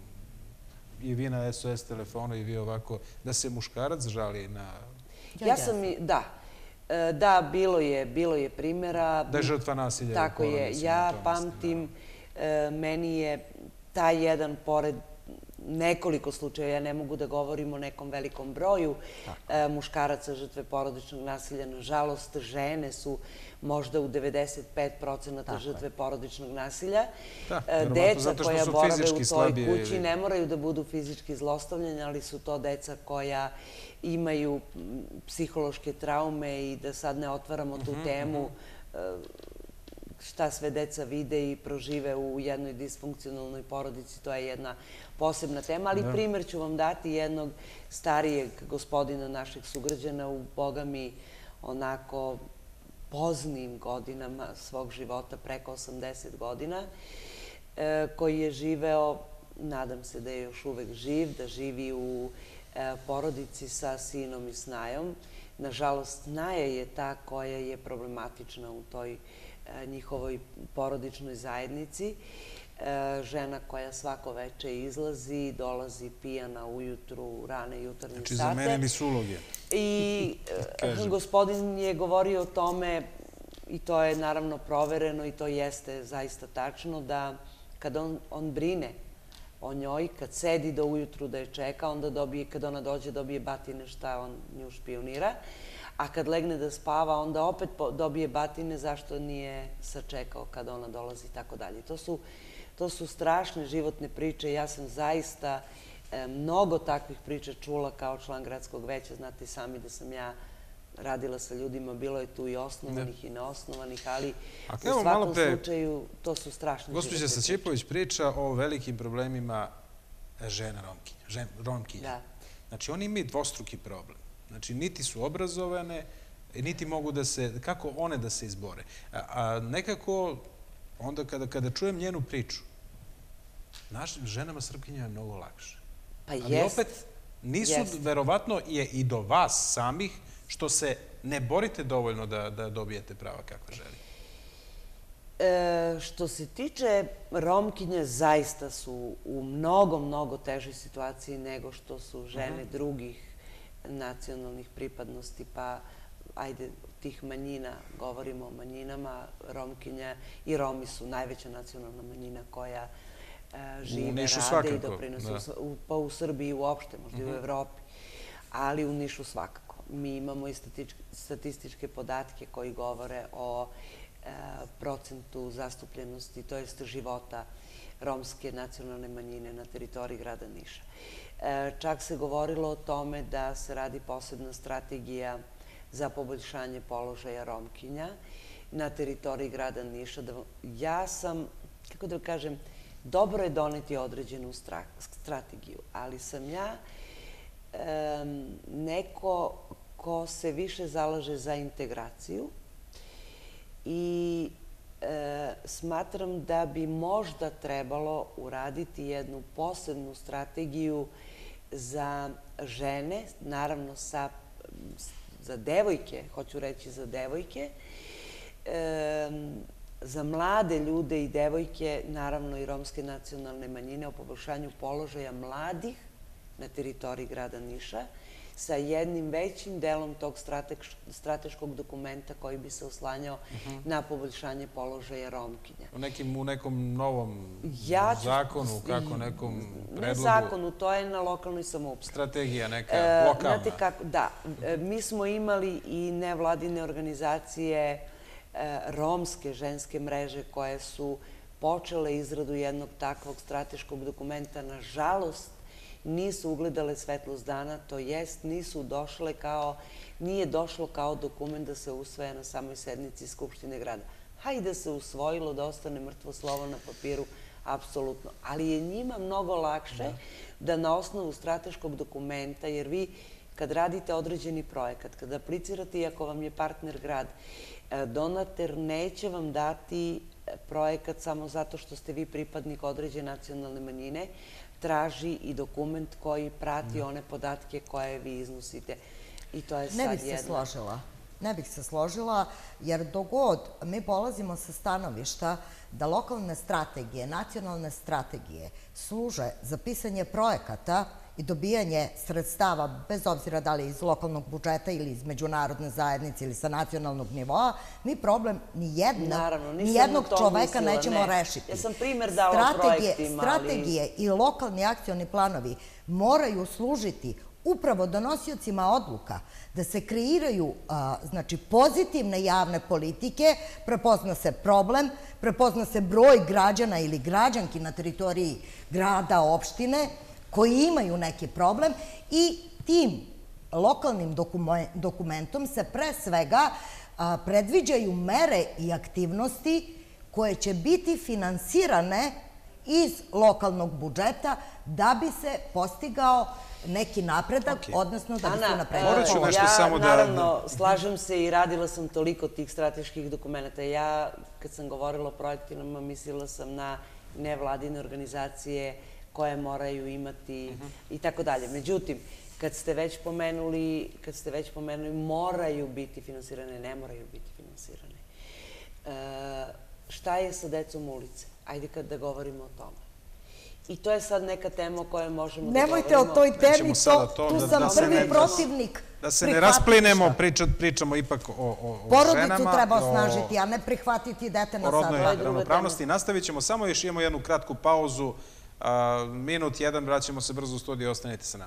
i vi na S O S telefonu i vi ovako, da se muškarac žali na... Ja sam i, da. Da, bilo je, bilo je primjera. Da je žrtva nasilja. Tako je. Ja pamtim, meni je taj jedan, pored nekoliko slučaja, ja ne mogu da govorim o nekom velikom broju muškaraca žrtve porodičnog nasilja. Nažalost, žene su možda u devedeset pet procenata žrtve porodičnog nasilja. Deca koja borave u toj kući ne moraju da budu fizički zlostavljanja, ali su to deca koja imaju psihološke traume i da sad ne otvaramo tu temu šta sve deca vide i prožive u jednoj disfunkcionalnoj porodici, to je jedna posebna tema, ali primjer ću vam dati jednog starijeg gospodina našeg sugrađana u, boga mi, onako poznim godinama svog života, preko osamdeset godina, koji je živeo, nadam se da je još uvek živ, da živi u porodici sa sinom i snajom. Nažalost, Naja je ta koja je problematična u toj njihovoj porodičnoj zajednici. Žena koja svako veče izlazi, dolazi pijana ujutru, u rane jutarnje sate. Znači, zamenili su uloge. I gospodin je govorio o tome, i to je naravno provereno i to jeste zaista tačno, da kad on brine o njoj, kad sedi do ujutru da je čeka, onda dobije, kad ona dođe, dobije batine šta on nju špionira. A kad legne da spava, onda opet dobije batine zašto nije sačekao kad ona dolazi i tako dalje. To su strašne životne priče. Ja sam zaista mnogo takvih priča čula kao član gradskog veća. Znate sami da sam ja radila sa ljudima, bilo je tu i osnovanih i neosnovanih, ali u svakom slučaju to su strašne životne priče. Gospođa Sačipović priča o velikim problemima žena Romkinja. Znači, oni imaju dvostruki problem. Znači, niti su obrazovane, niti mogu da se, kako one da se izbore. A nekako, onda kada čujem njenu priču, našim ženama Srpkinja je mnogo lakše. Ali opet, nisu, verovatno je i do vas samih, što se ne borite dovoljno da dobijete prava kakva želi. Što se tiče Romkinje, zaista su u mnogo, mnogo težoj situaciji nego što su žene drugih nacionalnih pripadnosti, pa ajde, tih manjina, govorimo o manjinama, Romkinja i Romi su najveća nacionalna manjina koja žive, rade i doprinose, pa u Srbiji uopšte, možda i u Evropi, ali u Nišu svakako. Mi imamo i statističke podatke koji govore o procentu zastupljenosti, to jest života romske nacionalne manjine na teritoriji grada Niša. Čak se govorilo o tome da se radi posebna strategija za poboljšanje položaja Romkinja na teritoriji grada Niša. Ja sam, kako da kažem, dobro je doneti određenu strategiju, ali sam ja neko ko se više zalaže za integraciju i smatram da bi možda trebalo uraditi jednu posebnu strategiju za žene, naravno za devojke, hoću reći za devojke, za mlade ljude i devojke, naravno i romske nacionalne manjine, o poboljšanju položaja mladih na teritoriji grada Niša, sa jednim većim delom tog strateškog dokumenta koji bi se oslanjao na poboljšanje položaja Romkinja. U nekom novom zakonu, kako nekom predlogu? Ne zakonu, to je na lokalnoj samoupravi. Strategija neka lokalna? Da, mi smo imali i nevladine organizacije romske ženske mreže koje su počele izradu jednog takvog strateškog dokumenta, nažalost, nisu ugledale svetlost dana, to jest nisu došle kao, nije došlo kao dokument da se usvaja na samoj sednici Skupštine grada. Hajde se usvojilo da ostane mrtvo slovo na papiru, apsolutno. Ali je njima mnogo lakše da na osnovu strateškog dokumenta, jer vi kad radite određeni projekat, kad aplicirate i ako vam je partner grad, donator neće vam dati projekat samo zato što ste vi pripadnik određene nacionalne manjine, traži i dokument koji prati one podatke koje vi iznosite. I to je sad jedna. Ne bih se složila. Ne bih se složila, jer dogod mi polazimo sa stanovišta da lokalne strategije, nacionalne strategije služe za pisanje projekata i dobijanje sredstava, bez obzira da li iz lokalnog budžeta ili iz međunarodne zajednice ili sa nacionalnog nivoa, mi problem nijednog čoveka nećemo rešiti. Ja sam primer dala projektima, ali... Strategije i lokalni akcioni planovi moraju služiti upravo donosiocima odluka da se kreiraju pozitivne javne politike, prepozna se problem, prepozna se broj građana ili građanki na teritoriji grada, opštine, koji imaju neki problem i tim lokalnim dokumentom se pre svega predviđaju mere i aktivnosti koje će biti finansirane iz lokalnog budžeta da bi se postigao neki napredak, odnosno da bi se napredilo. Ja naravno slažem se i radila sam toliko tih strateških dokumenta. Ja kad sam govorila o projektima mislila sam na nevladine organizacije koje moraju imati i tako dalje. Međutim, kad ste već pomenuli, kad ste već pomenuli moraju biti finansirane, ne moraju biti finansirane. Šta je sa decom ulice? Ajde kad da govorimo o tome. I to je sad neka tema o kojoj možemo da govorimo. Nemojte o toj temi, tu sam prvi protivnik. Da se ne rasplinemo, pričamo ipak o ženama. Porodicu treba osnažiti, a ne prihvatiti dete na sad. O rodnoj ravnopravnosti. Nastavit ćemo, samo još imamo jednu kratku pauzu. Minut, jedan, vraćamo se brzo u studiju, ostanite sa nama.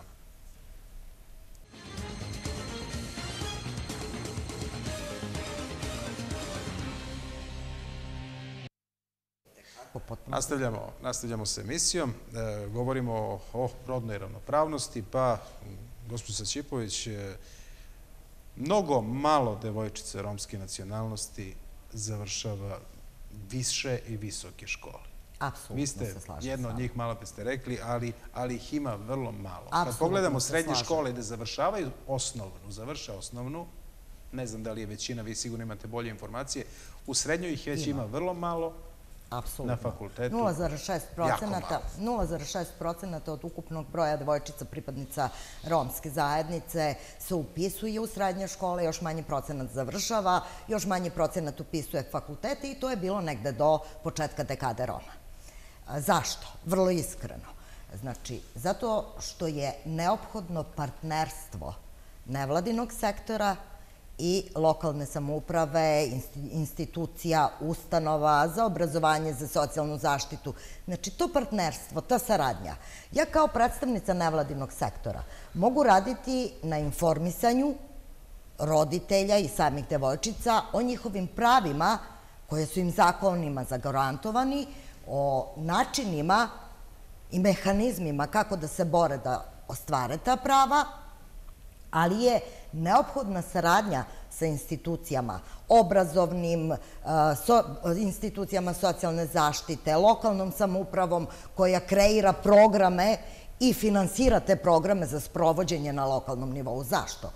Nastavljamo sa emisijom. Govorimo o rodnoj ravnopravnosti, pa gospođa Ćipović, mnogo malo devojčica romske nacionalnosti završava više i visoke škole. Vi ste jedno od njih, malo pa ste rekli, ali ih ima vrlo malo. Kad pogledamo srednje škole gde završavaju osnovnu, završa osnovnu, ne znam da li je većina, vi sigurno imate bolje informacije, u srednjoj ih već ima vrlo malo, na fakultetu nula zarez šest procenata od ukupnog broja devojčica pripadnica romske zajednice se upisuje u srednje škole, još manji procenat završava, još manji procenat upisuje fakultete i to je bilo negde do početka dekade Roma. Zašto? Vrlo iskreno. Znači, zato što je neophodno partnerstvo nevladinog sektora i lokalne samouprave, institucija, ustanova za obrazovanje, za socijalnu zaštitu. Znači, to partnerstvo, ta saradnja. Ja kao predstavnica nevladinog sektora mogu raditi na informisanju roditelja i samih devojčica o njihovim pravima koje su im zakonima zagarantovani, o načinima i mehanizmima kako da se bore da ostvare ta prava, ali je neophodna saradnja sa institucijama, obrazovnim, institucijama socijalne zaštite, lokalnom samoupravom koja kreira programe i finansira te programe za sprovođenje na lokalnom nivou. Zašto?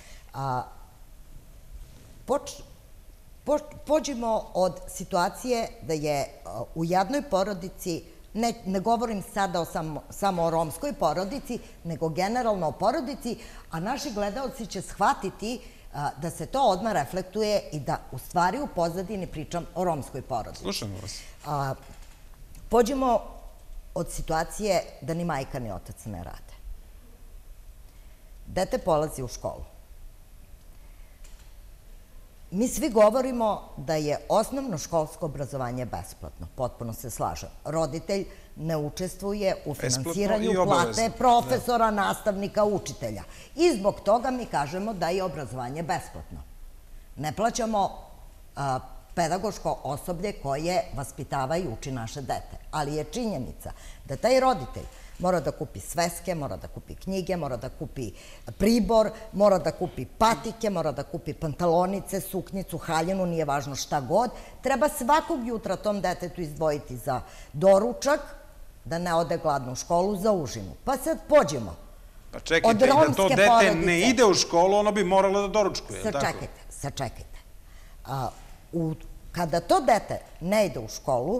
Pođimo od situacije da je u jednoj porodici, ne govorim sada samo o romskoj porodici, nego generalno o porodici, a naši gledalci će shvatiti da se to odmah reflektuje i da u stvari u pozadini pričam o romskoj porodici. Slušamo vas. Pođimo od situacije da ni majka ni otac ne rade. Dete polazi u školu. Mi svi govorimo da je osnovno školsko obrazovanje besplatno. Potpuno se slažem. Roditelj ne učestvuje u finansiranju plate profesora, nastavnika, učitelja. I zbog toga mi kažemo da je obrazovanje besplatno. Ne plaćamo pedagoško osoblje koje vaspitava i uči naše dete. Ali je činjenica da taj roditelj mora da kupi sveske, mora da kupi knjige, mora da kupi pribor, mora da kupi patike, mora da kupi pantalonice, suknjicu, haljinu, nije važno šta god. Treba svakog jutra tom detetu izdvojiti za doručak, da ne ode gladno u školu, za užinu. Pa sad pođemo. Pa čekajte, i da to dete ne ide u školu, ono bi moralo da doručkuje, je li tako? Sačekajte, sačekajte. Kada to dete ne ide u školu,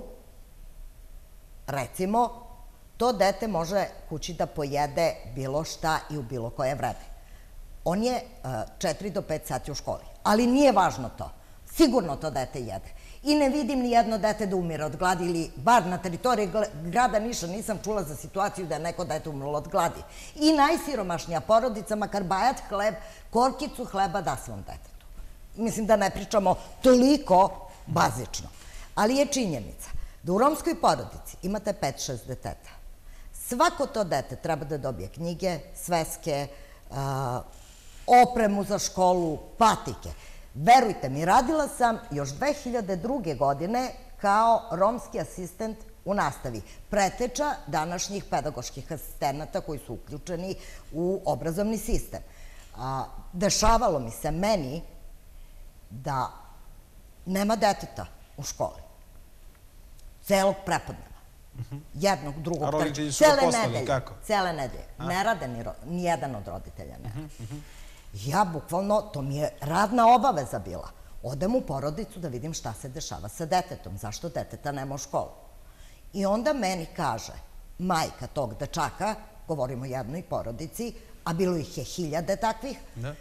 recimo, to dete može kući da pojede bilo šta i u bilo koje vreme. On je četiri do pet sati u školi, ali nije važno to. Sigurno to dete jede. I ne vidim ni jedno dete da umire od gladi, ili bar na teritoriji grada Niša nisam čula za situaciju da je neko dete umrlo od gladi. I najsiromašnija porodica, makar bajat hleb, korkicu hleba da svom detetu. Mislim da ne pričamo toliko bazično. Ali je činjenica da u romskoj porodici imate pet šest deteta. Svako to dete treba da dobije knjige, sveske, opremu za školu, patike. Verujte mi, radila sam još dve hiljade druge. godine kao romski asistent u nastavi, preteča današnjih pedagoških asistenata koji su uključeni u obrazovni sistem. Dešavalo mi se meni da nema deteta u školi, celog prepodneva, jednog, drugog, a roditelji su ga poslali, kako? Cele nedelje. Ne rade ni jedan od roditelja, ne. Ja bukvalno, to mi je radna obaveza bila. Odem u porodicu da vidim šta se dešava sa detetom, zašto deteta nema u školu. I onda meni kaže majka tog dečaka, govorimo o jednoj porodici, a bilo ih je hiljade takvih,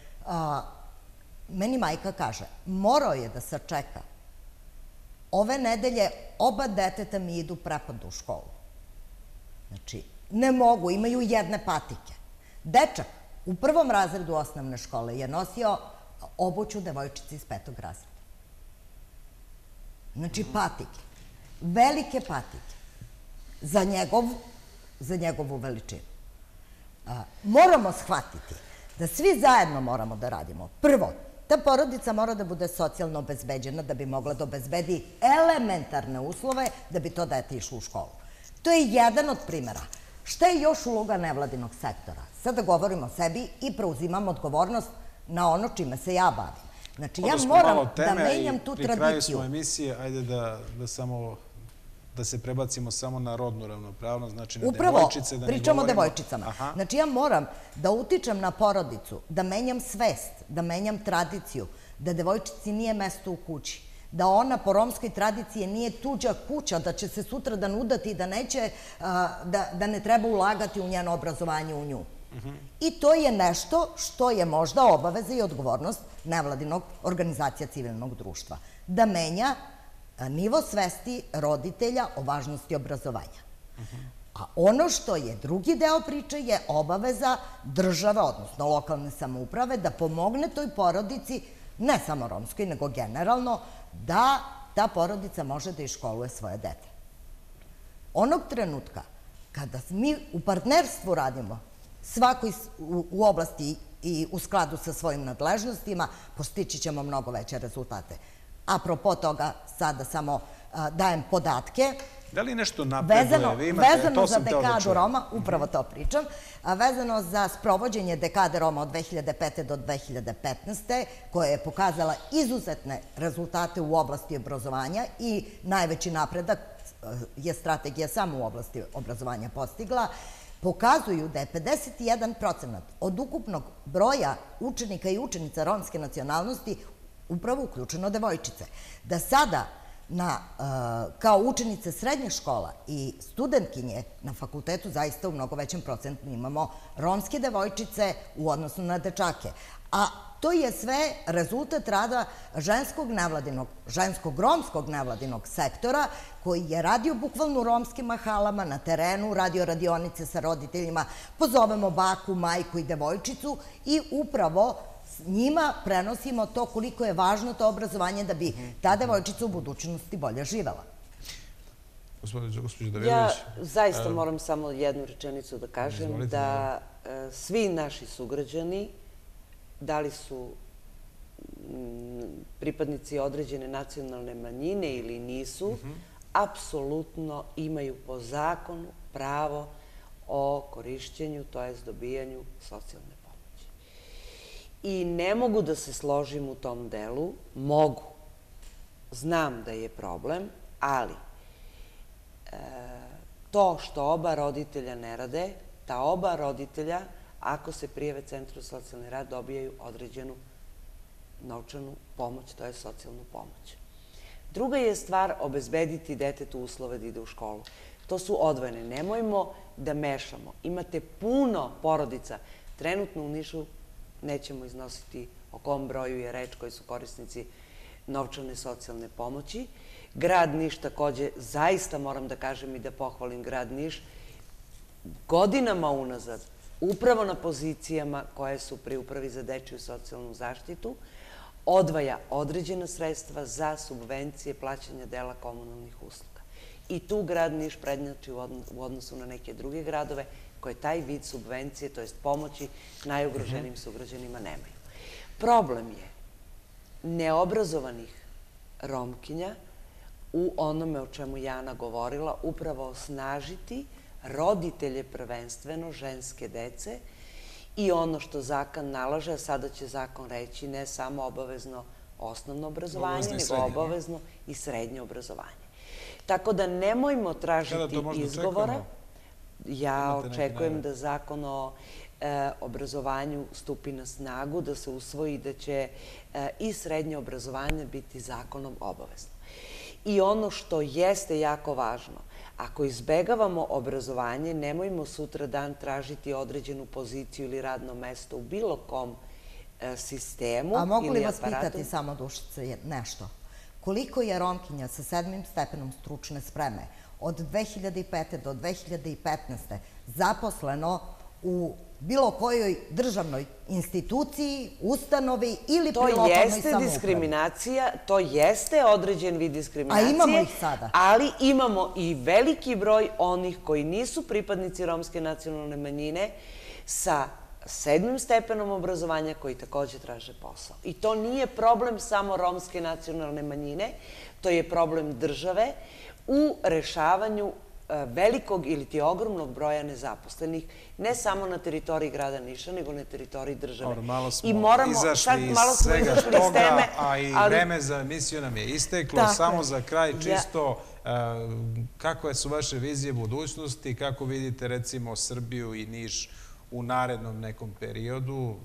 meni majka kaže, morao je da sačeka. Ove nedelje oba deteta mi idu prepodne u školu. Znači, ne mogu, imaju jedne patike. Dečak u prvom razredu osnovne škole je nosio obuću devojčice iz petog razreda. Znači, patike. Velike patike. Za njegovu veličinu. Moramo shvatiti da svi zajedno moramo da radimo. Prvo, ta porodica mora da bude socijalno obezbeđena da bi mogla da obezbedi elementarne uslove da bi to dete išlo u školu. To je jedan od primjera. Šta je još uloga nevladinog sektora? Sada govorimo o sebi i preuzimam odgovornost na ono čime se ja bavim. Znači, ja moram da menjam tu tradiciju. Pri kraju smo emisije, ajde da samo, da se prebacimo samo na rodnu ravnopravnost, znači na devojčice. Upravo, pričamo o devojčicama. Znači, ja moram da utičem na porodicu, da menjam svest, da menjam tradiciju, da devojčici nije mesto u kući, da ona po romskoj tradiciji nije tuđa kuća, da će se sutradan udati i da neće, da ne treba ulagati u njeno obrazovanje u nju. I to je nešto što je možda obaveza i odgovornost nevladinog organizacija civilnog društva. Da menja nivo svesti roditelja o važnosti obrazovanja. A ono što je drugi deo priče je obaveza države, odnosno lokalne samouprave, da pomogne toj porodici, ne samo romskoj, nego generalno, da ta porodica može da iškoluje svoje dete. Onog trenutka kada mi u partnerstvu radimo, svako u oblasti i u skladu sa svojim nadležnostima, postići ćemo mnogo veće rezultate. Apropo toga, sada samo dajem podatke. Da li nešto napreduje? Vi imate, vezano za dekadu Roma, upravo to pričam, vezano za sprovođenje dekade Roma od dve hiljade pete do dve hiljade petnaeste. koja je pokazala izuzetne rezultate u oblasti obrazovanja i najveći napredak je strategija samo u oblasti obrazovanja postigla, pokazuju da je pedeset jedan procenat od ukupnog broja učenika i učenica romske nacionalnosti upravo uključeno devojčice. Da sada kao učenice srednjih škola i studentkinje na fakultetu zaista u mnogo većem procentu imamo romske devojčice u odnosu na dečake. A to je sve rezultat rada ženskog nevladinog, ženskog romskog nevladinog sektora koji je radio bukvalno u romskim mahalama, na terenu, radio radionice sa roditeljima, pozovemo baku, majku i devojčicu i upravo njima prenosimo to koliko je važno to obrazovanje da bi ta devojčica u budućnosti bolje živela. Gospođo Davidović. Ja zaista moram samo jednu rečenicu da kažem, da svi naši sugrađani dali su pripadnici određene nacionalne manjine ili nisu, apsolutno imaju po zakonu pravo o korišćenju, to jest dobijanju socijalne pomoći. I ne mogu da se složim u tom delu, mogu. Znam da je problem, ali to što oba roditelja ne rade, ta oba roditelja, ako se prijave Centru za socijalni rad, dobijaju određenu novčanu pomoć, to je socijalnu pomoć. Druga je stvar obezbediti detetu uslove da ide u školu. To su odvojene. Nemojmo da mešamo. Imate puno porodica. Trenutno u Nišu nećemo iznositi o kom broju je reč koji su korisnici novčane socijalne pomoći. Grad Niš takođe, zaista moram da kažem i da pohvalim grad Niš, godinama unazad, upravo na pozicijama koje su pri Upravi za dečiju socijalnu zaštitu, odvaja određena sredstva za subvencije plaćanja dela komunalnih usluga. I tu grad Niš prednjači u odnosu na neke druge gradove koje taj vid subvencije, to jest pomoći najugroženijim sugrađanima nemaju. Problem je neobrazovanih Romkinja u onome o čemu je Ana govorila, upravo osnažiti roditelje prvenstveno ženske dece i ono što zakon nalaže, a sada će zakon reći ne samo obavezno osnovno obrazovanje, nego obavezno i srednje obrazovanje. Tako da nemojmo tražiti izgovora. Ja očekujem da zakon o obrazovanju stupi na snagu, da se usvoji da će i srednje obrazovanje biti zakonom obavezno. I ono što jeste jako važno, ako izbegavamo obrazovanje, nemojmo sutra dan tražiti određenu poziciju ili radno mesto u bilo kom sistemu ili aparatu. A mogu li vas pitati samo, Dušice, nešto? Koliko je Romkinja sa sedmim stepenom stručne spreme od dve hiljade pete do dve hiljade petnaeste. zaposleno u bilo kojoj državnoj instituciji, ustanovi ili pri lokalnoj samoupravi? To jeste diskriminacija, to jeste određen vid diskriminacije. A imamo ih sada. Ali imamo i veliki broj onih koji nisu pripadnici romske nacionalne manjine sa sedmim stepenom obrazovanja koji takođe traže posao. I to nije problem samo romske nacionalne manjine, to je problem države u rešavanju velikog ili ti ogromnog broja nezaposlenih, ne samo na teritoriji grada Niša, nego na teritoriji države. Malo smo izašli iz svega toga, a i vreme za emisiju nam je isteklo. Samo za kraj, čisto, kakve su vaše vizije budućnosti, kako vidite recimo Srbiju i Niš u narednom nekom periodu,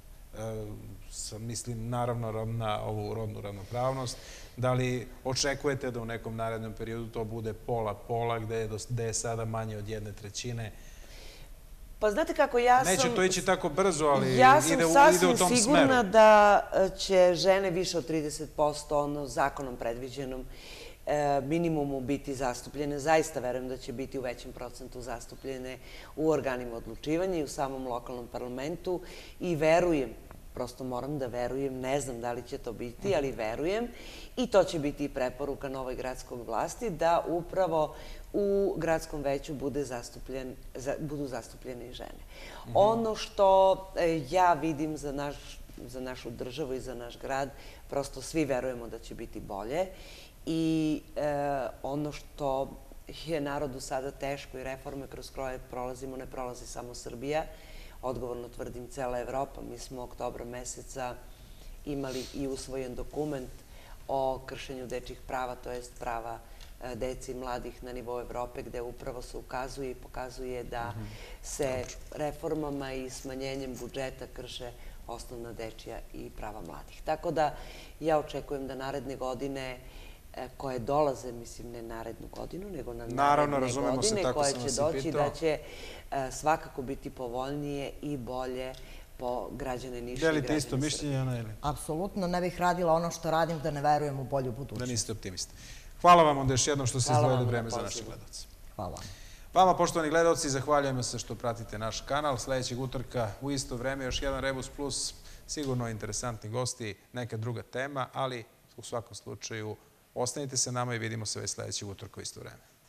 mislim naravno na ovu rodnu ravnopravnost, da li očekujete da u nekom narednom periodu to bude pola-pola, gde je sada manje od jedne trećine? Pa znate kako, ja sam... Neće to ići tako brzo, ali ide u tom smeru. Ja sam sasvim sigurna da će žene više od trideset posto ono zakonom predviđenom minimumu biti zastupljene. Zaista verujem da će biti u većem procentu zastupljene u organima odlučivanja i u samom lokalnom parlamentu i verujem, prosto moram da verujem, ne znam da li će to biti, ali verujem i to će biti i preporuka novoj gradskog vlasti da upravo u gradskom veću budu zastupljene i žene. Ono što ja vidim za našu državu i za naš grad, prosto svi verujemo da će biti bolje i ono što je narodu sada teško i reforme kroz koje prolazimo, ne prolazi samo Srbija, odgovorno tvrdim cela Evropa. Mi smo oktobra meseca imali i usvojen dokument o kršenju dečjih prava, to jest prava deci i mladih na nivou Evrope, gde upravo se ukazuje i pokazuje da se reformama i smanjenjem budžeta krše osnovna dečja i prava mladih. Tako da ja očekujem da naredne godine koje dolaze, mislim ne narednu godinu, nego na naredne godine koje će doći, da će svakako biti povoljnije i bolje po građane Niša i građane Srbije. Delite isto mišljenje, Ana, ili? Apsolutno, ne bih radila ono što radim da ne verujem u bolju budućnost. Da niste optimista. Hvala vam onda još jednom što ste izdvojili vreme za naše gledalce. Hvala. Vama, poštovani gledalci, zahvaljujemo se što pratite naš kanal. Sledećeg utorka u isto vreme još jedan Rebus Plus, sigurno interesantni gosti, neka druga tema, ali u svakom slučaju ostanite sa nama i vidimo se već sledećeg utorka u isto vreme.